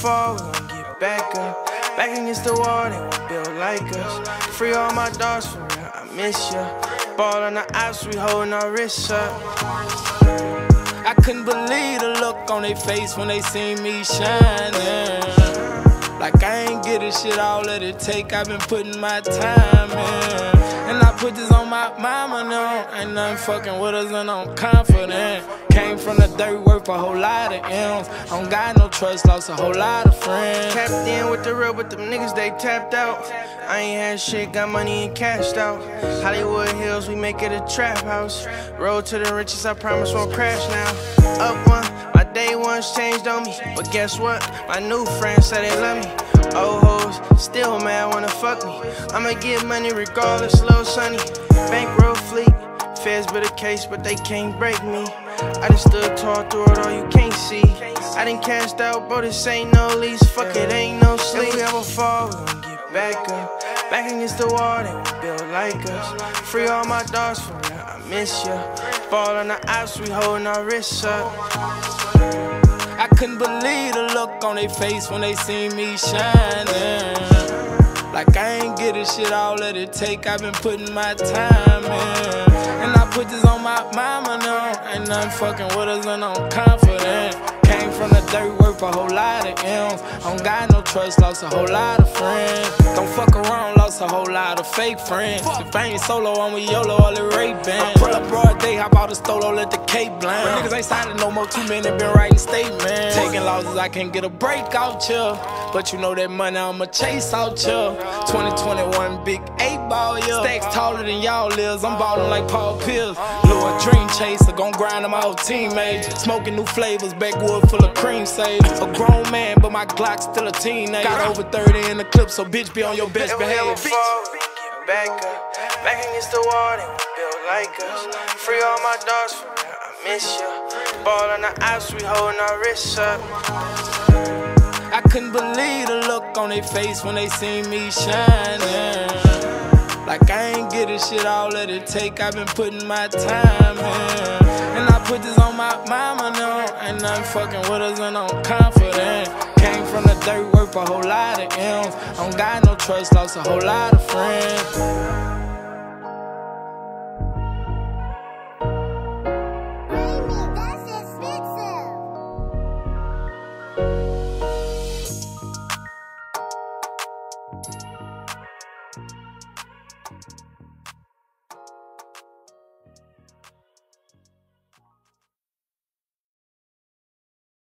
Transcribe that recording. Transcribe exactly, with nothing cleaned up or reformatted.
fall, we gon' get back up. Back against the wall, they won't build like us. Free all my dogs for real, I miss ya. Ball on the ops, we holding our wrists up. I couldn't believe the look on their face when they seen me shining. Like I ain't get this shit all that it take, I've been putting my time in. And I put this on my mama now, ain't nothing fucking with us and I'm confident. Came from the dirt, worth a whole lot of M's. I don't got no trust, lost a whole lot of friends. Tapped in with the real, but them niggas they tapped out. I ain't had shit, got money and cashed out. Hollywood Hills, we make it a trap house. Road to the riches, I promise won't crash now. Up one, my day ones changed on me. But guess what? My new friends say they love me. Old hoes still mad wanna fuck me. I'ma get money regardless, Lil Sonny. Bankroll fleet, feds but a case, but they can't break me. I done stood tall through it all you can't see. I done cashed out, but this ain't no lease. Fuck it, ain't no sleep. If we ever fall, we gon' get back up. Back against the wall, they won't build like us. Free all my dogs for real, I miss ya. Ball on the ops, we holding our wrists up. I couldn't believe the look on their face when they seen me shining. Like I ain't get this shit all that it take, I've been putting my time in. And I put this on my mama now, ain't nothing fucking with us and I'm confident. Came from the dirt, worth a whole lot of M's. I don't got no trust, lost a whole lot of friends. Don't fuck around, lost a whole lot of fake friends. If I ain't solo, I'm with YOLO, all the rape band. I pull up broad day, hop out the stolo, let the cape blind. But niggas ain't signing no more, too many been writing statements. Taking losses, I can't get a break out here. But you know that money, I'ma chase out here. twenty twenty-one, big eight ball, yeah. Stacks taller than y'all lives, I'm ballin' like Paul Pierce. Lil' dream chaser, gon' grind on my old teammates. Smoking new flavors, backwood full of cream sage. A grown man, but my Glock's still a teenager. Got over thirty in the clip, so bitch be on your best behavior. If we ever fall, we get back up. Back against the wall, they won't build like us. Free all my dogs for real, I miss ya. Ball on the ops, we holding our wrists up. I couldn't believe the look on their face when they seen me shining. Like I ain't get this shit all that it take, I've been putting my time in. And I put this on my mama now, ain't nothing fucking with us and I'm confident. Came from the dirt, worth a whole lot of M's. I don't got no trust, lost a whole lot of friends. You